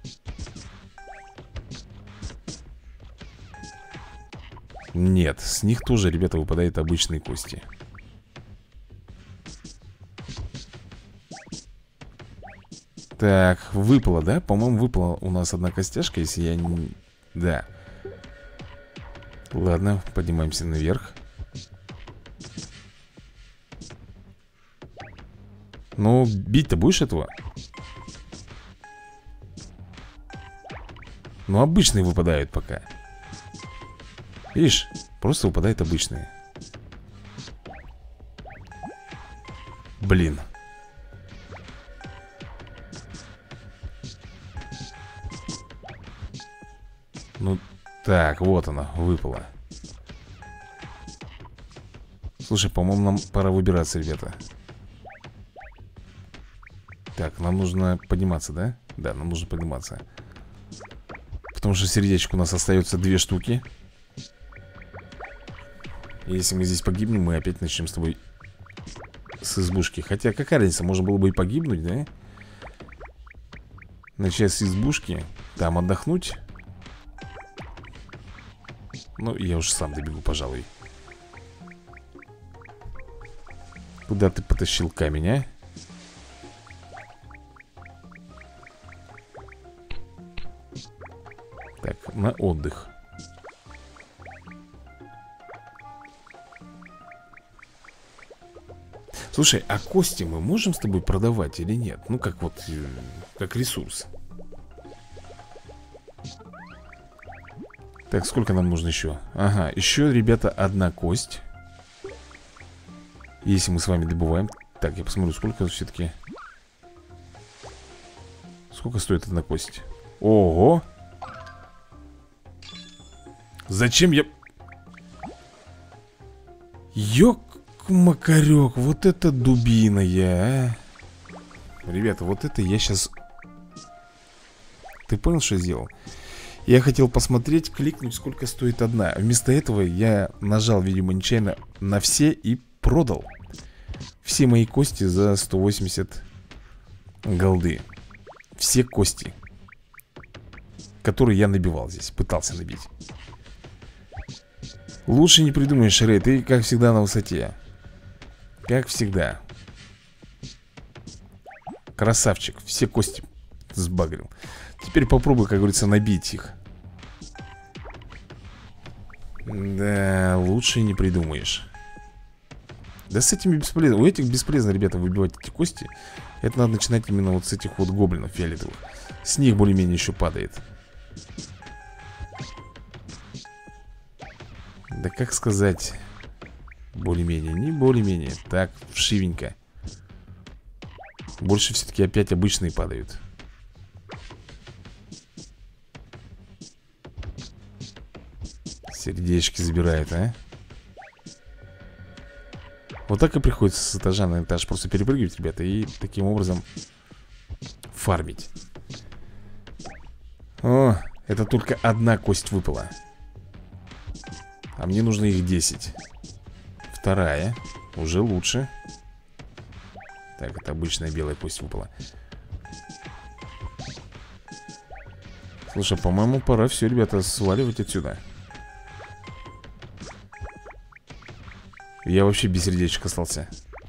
Нет, с них тоже, ребята, выпадают обычные кости. Так, выпало, да? По-моему, выпала у нас одна костяшка, если я не... Да. Ладно, поднимаемся наверх. Ну, бить-то будешь этого? Ну, обычные выпадают пока. Видишь, просто выпадают обычные. Блин. Ну, так, вот она, выпала. Слушай, по-моему, нам пора выбираться, ребята. Так, нам нужно подниматься, да? Да, нам нужно подниматься. Потому что сердечко у нас остается две штуки. И если мы здесь погибнем, мы опять начнем с тобой с избушки. Хотя, какая разница, можно было бы и погибнуть, да? Начать с избушки, там отдохнуть. Ну, я уж сам добегу, пожалуй. Куда ты потащил камень, а? Так, на отдых. Слушай, а кости мы можем с тобой продавать или нет? Ну, как вот, как ресурс. Так, сколько нам нужно еще? Ага, еще, ребята, одна кость. Если мы с вами добываем. Так, я посмотрю, сколько все-таки. Сколько стоит одна кость? Ого! Зачем я... Ёк-макарёк, вот это дубина я, а. Ребята, вот это я сейчас... Ты понял, что я сделал? Я хотел посмотреть, кликнуть, сколько стоит одна. Вместо этого я нажал, видимо, нечаянно на все и продал все мои кости за сто восемьдесят голды. Все кости, которые я набивал здесь, пытался набить. Лучше не придумаешь, Рэй, ты, как всегда, на высоте. Как всегда. Красавчик, все кости сбагрил. Теперь попробуй, как говорится, набить их. Да, лучше не придумаешь. Да с этими бесполезно. У этих бесполезно, ребята, выбивать эти кости. Это надо начинать именно вот с этих вот гоблинов фиолетовых. С них более-менее еще падает. Да как сказать, более-менее, не более-менее. Так, вшивенько. Больше все-таки опять обычные падают. Сердечки забирает, а? Вот так и приходится с этажа на этаж просто перепрыгивать, ребята. И таким образом фармить. О, это только одна кость выпала. А мне нужно их десять. Вторая. Уже лучше. Так, это обычная белая кость выпала. Слушай, по-моему, пора все, ребята, сваливать отсюда. Я вообще без сердечек остался.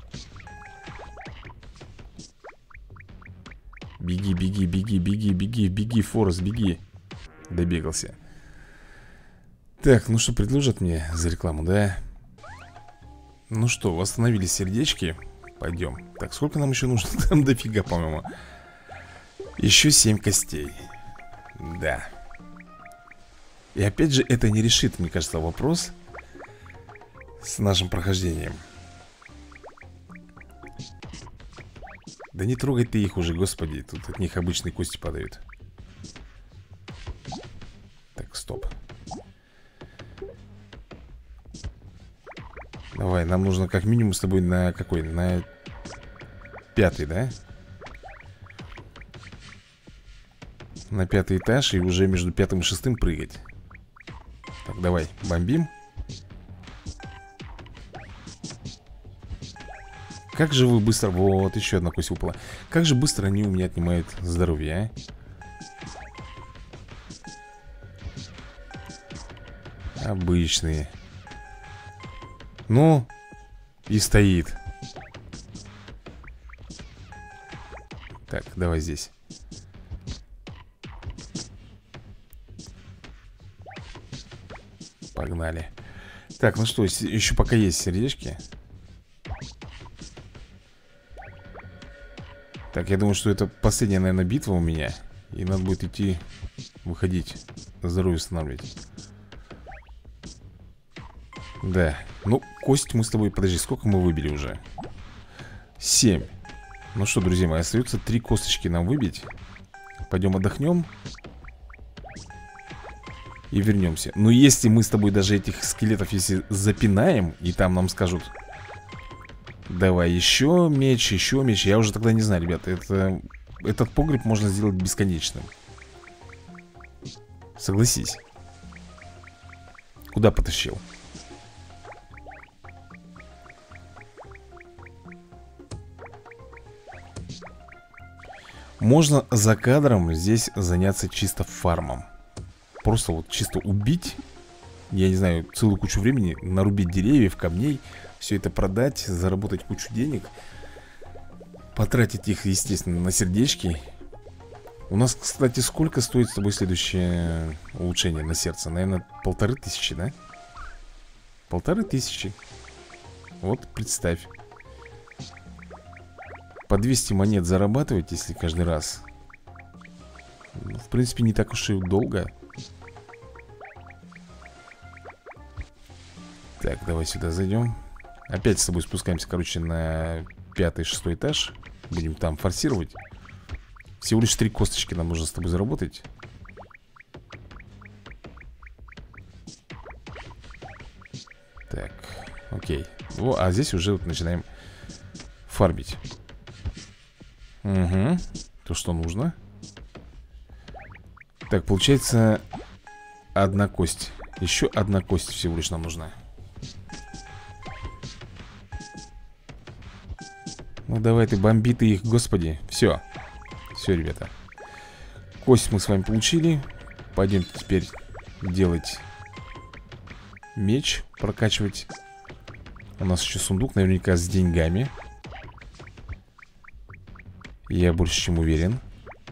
Беги, беги, беги, беги, беги, беги, Форест, беги. Добегался. Так, ну что, предложат мне за рекламу, да? Ну что, восстановились сердечки. Пойдем. Так, сколько нам еще нужно? Там дофига, по-моему. Еще семь костей. Да. И опять же, это не решит, мне кажется, вопрос с нашим прохождением. Да не трогай ты их уже, господи. Тут от них обычные кости падают. Так, стоп. Давай, нам нужно как минимум с тобой на какой? На пятый, да? На пятый этаж и уже между пятым и шестым прыгать. Так, давай, бомбим. Как же вы быстро... Вот, еще одна кость выпала. Как же быстро они у меня отнимают здоровье, а? Обычные. Ну, и стоит. Так, давай здесь. Погнали. Так, ну что, еще пока есть сердечки. Так, я думаю, что это последняя, наверное, битва у меня. И надо будет идти, выходить, здоровье восстанавливать. Да. Ну, кость мы с тобой, подожди, сколько мы выбили уже? Семь. Ну что, друзья мои, остается три косточки нам выбить. Пойдем отдохнем и вернемся. Но если мы с тобой даже этих скелетов, если запинаем, и там нам скажут: давай еще меч, еще меч, я уже тогда не знаю, ребята. Это, этот погреб можно сделать бесконечным. Согласись. Куда потащил? Можно за кадром здесь заняться чисто фармом. Просто вот чисто убить, я не знаю, целую кучу времени, нарубить деревьев, камней, все это продать, заработать кучу денег, потратить их, естественно, на сердечки. У нас, кстати, сколько стоит с тобой следующее улучшение на сердце? Наверное, полторы тысячи, да? Полторы тысячи. Вот представь. По двести монет зарабатывать, если каждый раз. Ну, в принципе, не так уж и долго. Так, давай сюда зайдем. Опять с тобой спускаемся, короче, на пятый, шестой этаж. Будем там форсировать. Всего лишь три косточки нам нужно с тобой заработать. Так, окей. О, а здесь уже вот начинаем фармить. Угу. То, что нужно. Так, получается одна кость. Еще одна кость всего лишь нам нужна. Ну давай ты, бомби ты их, господи. Все. Все, ребята. Кость мы с вами получили. Пойдем теперь делать меч, прокачивать. У нас еще сундук наверняка с деньгами. Я больше чем уверен.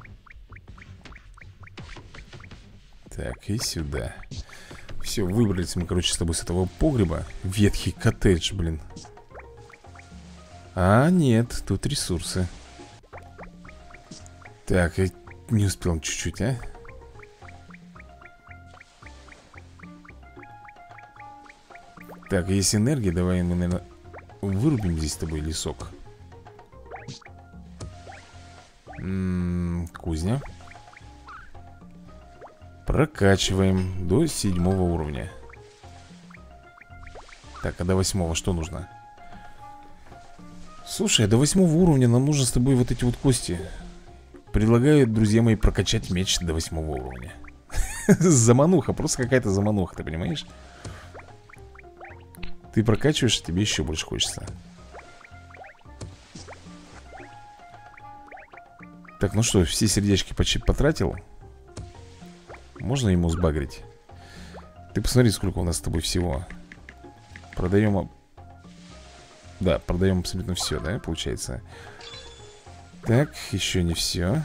Так, и сюда. Все, выбрались мы, короче, с тобой с этого погреба. Ветхий коттедж, блин. А, нет, тут ресурсы. Так, я не успел чуть-чуть, а? Так, есть энергия. Давай мы, наверное, вырубим здесь с тобой лесок. М-м, кузня. Прокачиваем до седьмого уровня. Так, а до восьмого что нужно? Слушай, а до восьмого уровня нам нужно с тобой вот эти вот кости. Предлагаю, друзья мои, прокачать меч до восьмого уровня. Замануха, просто какая-то замануха, ты понимаешь? Ты прокачиваешь, тебе еще больше хочется. Так, ну что, все сердечки почти потратил. Можно ему сбагрить? Ты посмотри, сколько у нас с тобой всего. Продаем... Да, продаем абсолютно все, да, получается. Так, еще не все.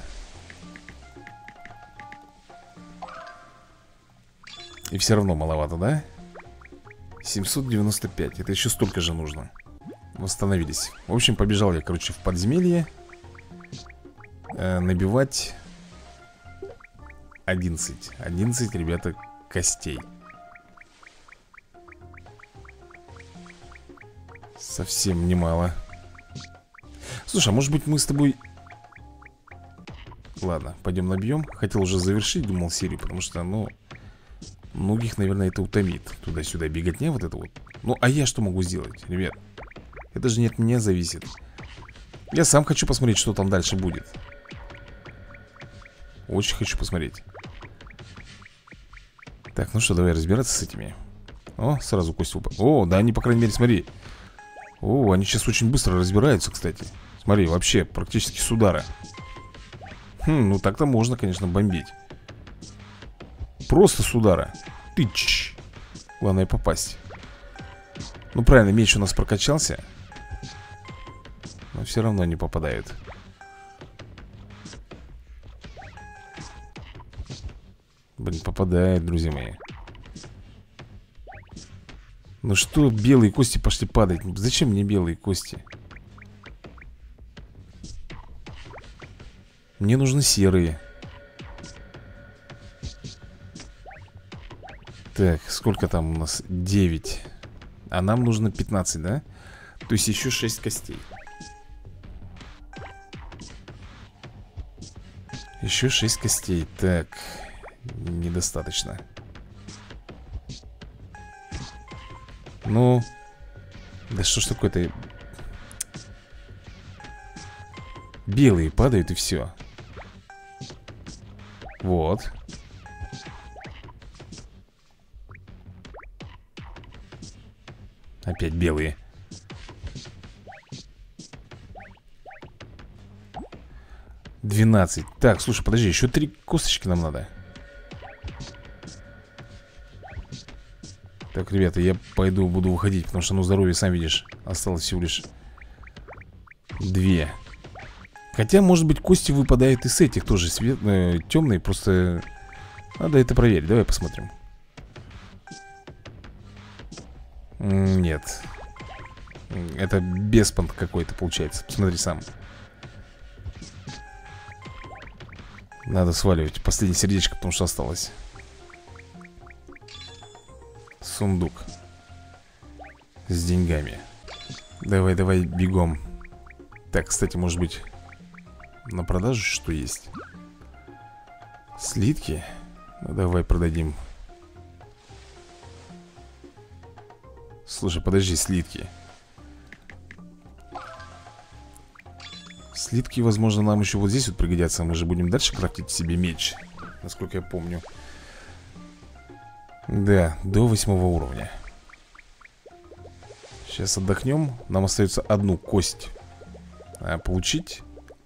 И все равно маловато, да? семьсот девяносто пять, это еще столько же нужно. Восстановились. В общем, побежал я, короче, в подземелье э, набивать одиннадцать. одиннадцать, ребята, костей. Совсем немало. Слушай, а может быть мы с тобой... Ладно, пойдем набьем. Хотел уже завершить, думал, серию, потому что, ну... Многих, наверное, это утомит. Туда-сюда беготня вот это вот. Ну, а я что могу сделать, ребят? Это же не от меня зависит. Я сам хочу посмотреть, что там дальше будет. Очень хочу посмотреть. Так, ну что, давай разбираться с этими. О, сразу кость упала. О, да, они, по крайней мере, смотри. О, они сейчас очень быстро разбираются, кстати. Смотри, вообще, практически с удара. Хм, ну так-то можно, конечно, бомбить. Просто с удара. Тыч. Главное попасть. Ну правильно, меч у нас прокачался. Но все равно не попадают. Блин, попадает, друзья мои. Ну что, белые кости пошли падать. Зачем мне белые кости? Мне нужны серые. Так, сколько там у нас? девять. А нам нужно пятнадцать, да? То есть еще шесть костей. Еще шесть костей. Так, недостаточно. Ну, да что ж такое-то? Белые падают и все. Вот. Опять белые. двенадцать. Так, слушай, подожди, еще три косточки нам надо. Так, ребята, я пойду, буду уходить, потому что, ну, здоровье, сам видишь, осталось всего лишь две. Хотя, может быть, кости выпадают из этих тоже свет, э, темные, просто надо это проверить. Давай посмотрим. Нет. Это беспонт какой-то получается. Посмотри сам. Надо сваливать последнее сердечко, потому что осталось. Сундук с деньгами. Давай, давай, бегом. Так, кстати, может быть, на продажу что есть? Слитки? Ну, давай продадим. Слушай, подожди, слитки. Слитки, возможно, нам еще вот здесь вот пригодятся. Мы же будем дальше крафтить себе меч, насколько я помню. Да, до восьмого уровня. Сейчас отдохнем. Нам остается одну кость а, получить.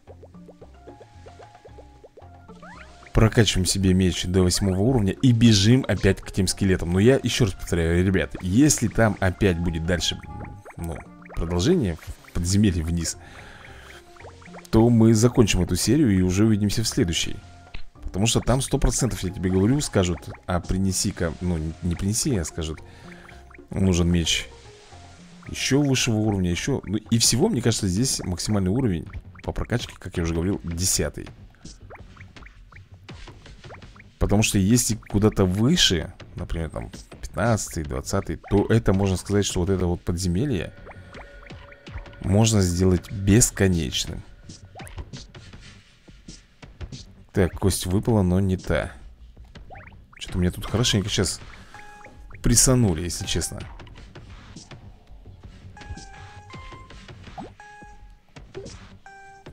Прокачиваем себе меч до восьмого уровня и бежим опять к тем скелетам. Но я еще раз повторяю, ребят, если там опять будет дальше, ну, продолжение в подземелье вниз, то мы закончим эту серию и уже увидимся в следующей. Потому что там сто процентов, я тебе говорю, скажут: а принеси-ка, ну не принеси, а скажут: нужен меч еще высшего уровня, еще. Ну и всего, мне кажется, здесь максимальный уровень по прокачке, как я уже говорил, десятый. Потому что если куда-то выше, например, там пятнадцатый, двадцатый, то это можно сказать, что вот это вот подземелье можно сделать бесконечным. Так, кость выпала, но не та. Что-то меня тут хорошенько сейчас прессанули, если честно.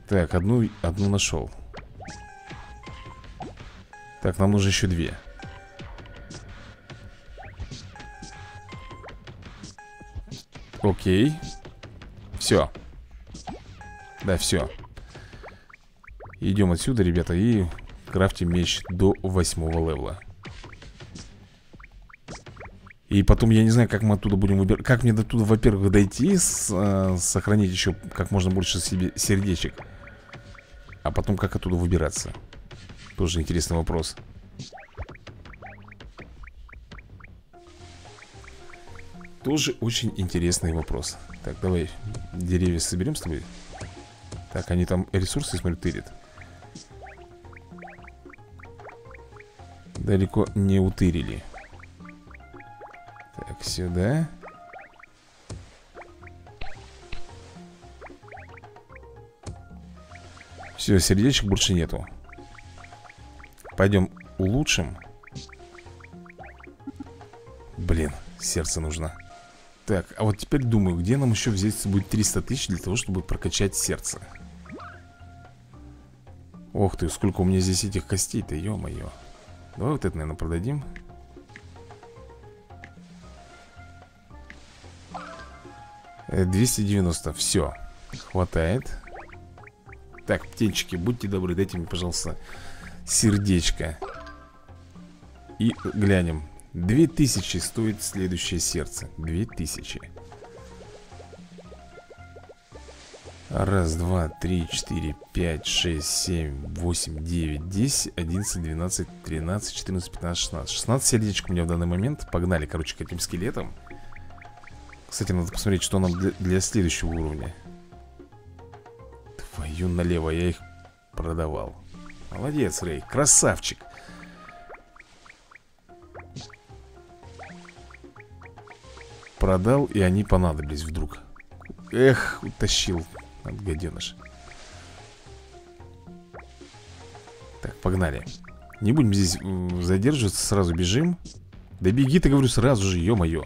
Так, одну, одну нашел. Так, нам нужно еще две. Окей. Все. Да, все. Идем отсюда, ребята, и крафтим меч до восьмого левела. И потом я не знаю, как мы оттуда будем выбирать. Как мне до туда, во-первых, дойти, с, э, сохранить еще как можно больше себе сердечек. А потом как оттуда выбираться. Тоже интересный вопрос. Тоже очень интересный вопрос. Так, давай деревья соберем с тобой. Так, они там ресурсы, смотрю, тырят. Далеко не утырили. Так, сюда. Все, сердечек больше нету. Пойдем улучшим. Блин, сердце нужно. Так, а вот теперь думаю, где нам еще взять будет триста тысяч для того, чтобы прокачать сердце. Ох ты, сколько у меня здесь этих костей-то, ё-моё. Давай вот это, наверное, продадим. двести девяносто, все, хватает. Так, птенчики, будьте добры, дайте мне, пожалуйста, сердечко. И глянем. Две тысячи стоит следующее сердце. Две тысячи. Раз, два, три, четыре, пять, шесть, семь, восемь, девять, десять, одиннадцать, двенадцать, тринадцать, четырнадцать, пятнадцать, шестнадцать. шестнадцать сердечек у меня в данный момент. Погнали, короче, к этим скелетам. Кстати, надо посмотреть, что нам для, для следующего уровня. Твою налево, я их продавал. Молодец, Рэй, красавчик. Продал, и они понадобились вдруг. Эх, утащил, гаденыш. Так, погнали. Не будем здесь задерживаться, сразу бежим. Да беги, ты, говорю, сразу же, ё-моё.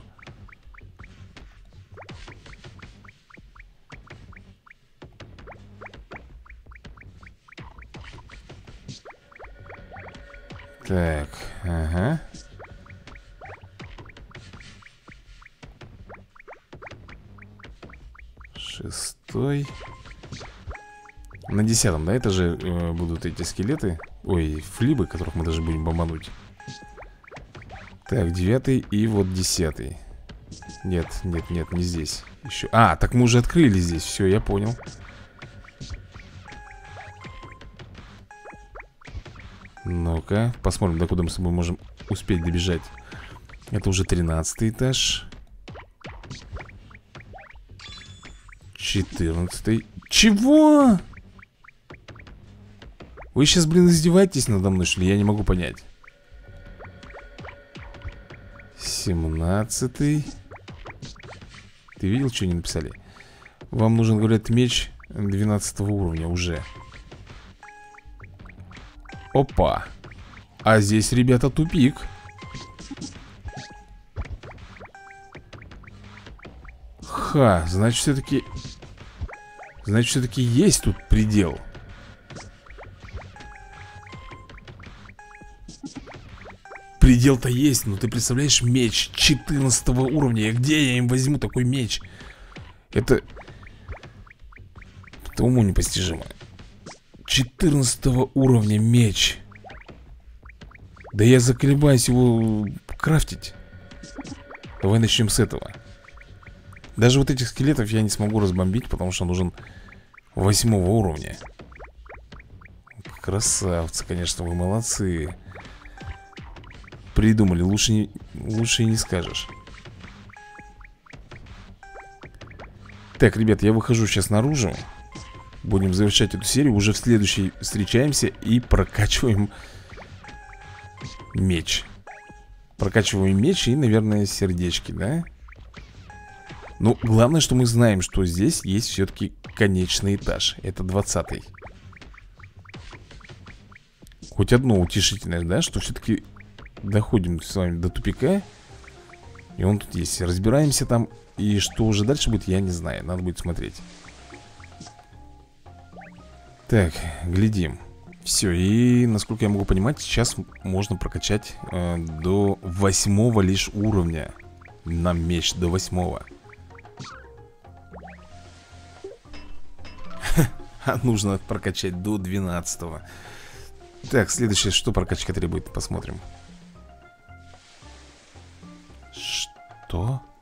Так, ага. Шестой. На десятом, да, это же э, будут эти скелеты. Ой, флибы, которых мы даже будем бомбануть. Так, девятый и вот десятый. Нет, нет, нет, не здесь еще. А, так мы уже открыли здесь, все, я понял. Ну-ка, посмотрим, докуда мы с собой можем успеть добежать. Это уже тринадцатый этаж. четырнадцатый. Чего? Вы сейчас, блин, издеваетесь надо мной, что ли? Я не могу понять. семнадцатый. Ты видел, что они написали? Вам нужен, говорят, меч двенадцатого уровня уже. Опа. А здесь, ребята, тупик. Ха, значит, все-таки... Значит, все-таки есть тут предел. Предел-то есть, но ты представляешь, меч четырнадцатого уровня. Где я им возьму такой меч? Это... Это уму непостижимо. четырнадцатого уровня меч. Да я заколебаюсь его крафтить. Давай начнем с этого. Даже вот этих скелетов я не смогу разбомбить, потому что нужен восьмого уровня. Красавцы, конечно, вы молодцы. Придумали, лучше, не, лучше и не скажешь. Так, ребят, я выхожу сейчас наружу. Будем завершать эту серию. Уже в следующей встречаемся и прокачиваем меч. Прокачиваем меч и, наверное, сердечки, да? Ну, главное, что мы знаем, что здесь есть все-таки конечный этаж. Это двадцатый. Хоть одно утешительное, да? Что все-таки доходим с вами до тупика. И он тут есть. Разбираемся там. И что уже дальше будет, я не знаю. Надо будет смотреть. Так, глядим. Все, и насколько я могу понимать, сейчас можно прокачать э, до восьмого лишь уровня. На меч до восьмого. А нужно прокачать до двенадцатого. Так, следующее, что прокачка требует, посмотрим. Что?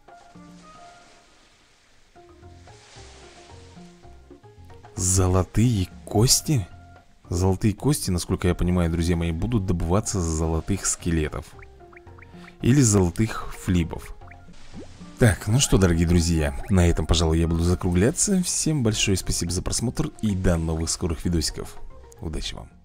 Золотые кости? Золотые кости, насколько я понимаю, друзья мои, будут добываться с золотых скелетов. Или золотых флибов. Так, ну что, дорогие друзья, на этом, пожалуй, я буду закругляться. Всем большое спасибо за просмотр и до новых скорых видосиков. Удачи вам.